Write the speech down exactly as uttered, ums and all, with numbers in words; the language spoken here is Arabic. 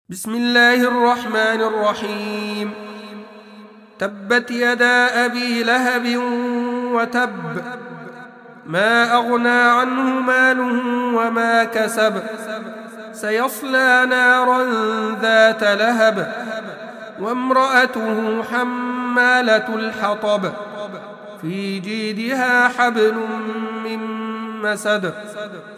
بسم الله الرحمن الرحيم. تبت يدا أبي لهب وتب، ما أغنى عنه ماله وما كسب، سيصلى نارا ذات لهب، وامرأته حمالة الحطب، في جيدها حبل من مسد.